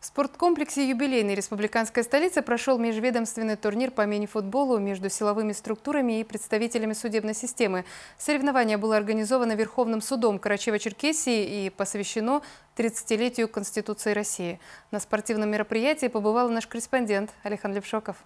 В спорткомплексе «Юбилейной» республиканской столицы прошел межведомственный турнир по мини-футболу между силовыми структурами и представителями судебной системы. Соревнование было организовано Верховным судом Карачаево-Черкесии и посвящено 30-летию Конституции России. На спортивном мероприятии побывал наш корреспондент Алихан Лепшоков.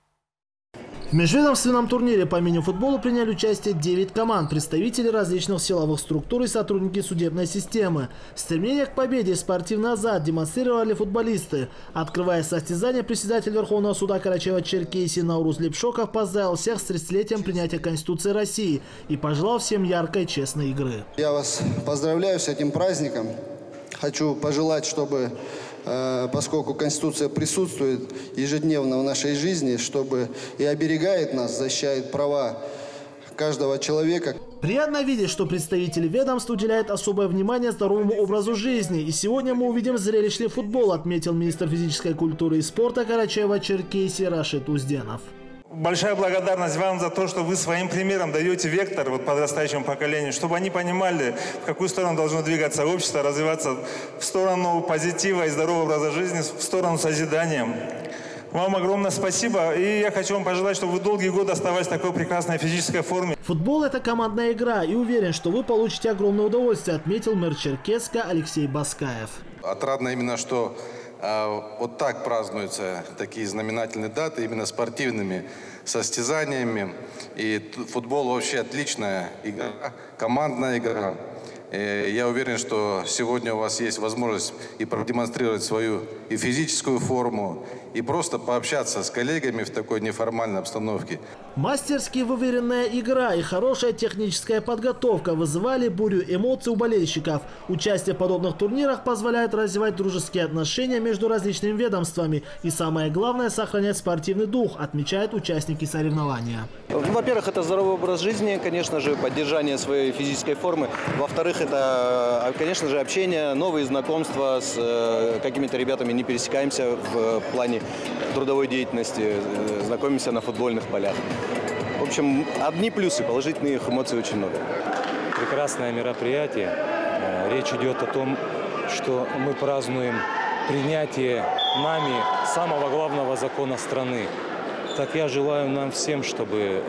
В межведомственном турнире по мини-футболу приняли участие 9 команд, представители различных силовых структур и сотрудники судебной системы. Стремление к победе и спортивный азарт демонстрировали футболисты. Открывая состязание, председатель Верховного суда Карачаево-Черкесии Наурuz Лепшоков поздравил всех с 30-летием принятия Конституции России и пожелал всем яркой и честной игры. Я вас поздравляю с этим праздником. Хочу пожелать, чтобы, поскольку Конституция присутствует ежедневно в нашей жизни, чтобы и оберегает нас, защищает права каждого человека. Приятно видеть, что представители ведомств уделяют особое внимание здоровому образу жизни. И сегодня мы увидим зрелищный футбол, отметил министр физической культуры и спорта Карачаево-Черкесии Рашид Узденов. Большая благодарность вам за то, что вы своим примером даете вектор подрастающему поколению, чтобы они понимали, в какую сторону должно двигаться общество, развиваться в сторону позитива и здорового образа жизни, в сторону созидания. Вам огромное спасибо, и я хочу вам пожелать, чтобы вы долгие годы оставались в такой прекрасной физической форме. Футбол – это командная игра, и уверен, что вы получите огромное удовольствие, отметил мэр Черкесска Алексей Баскаев. Отрадно именно, что вот так празднуются такие знаменательные даты, именно спортивными состязаниями. И футбол вообще отличная игра, командная игра. Я уверен, что сегодня у вас есть возможность и продемонстрировать свою и физическую форму, и просто пообщаться с коллегами в такой неформальной обстановке. Мастерски выверенная игра и хорошая техническая подготовка вызывали бурю эмоций у болельщиков. Участие в подобных турнирах позволяет развивать дружеские отношения между различными ведомствами. И самое главное – сохранять спортивный дух, отмечают участники соревнования. Во-первых, это здоровый образ жизни, конечно же, поддержание своей физической формы. Во-вторых, это, конечно же, общение, новые знакомства с какими-то ребятами, не пересекаемся в плане трудовой деятельности, знакомимся на футбольных полях. В общем, одни плюсы, положительных эмоций очень много. Прекрасное мероприятие. Речь идет о том, что мы празднуем принятие нами самого главного закона страны. Так я желаю нам всем, чтобы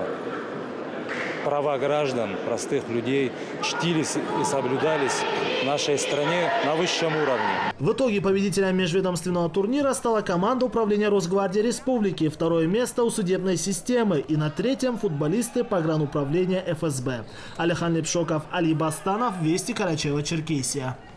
права граждан, простых людей чтились и соблюдались в нашей стране на высшем уровне. В итоге победителем межведомственного турнира стала команда управления Росгвардии Республики, второе место у судебной системы и на третьем футболисты погрануправления ФСБ. Алихан Лепшоков, Али Бастанов, Вести, Карачаево-Черкесия.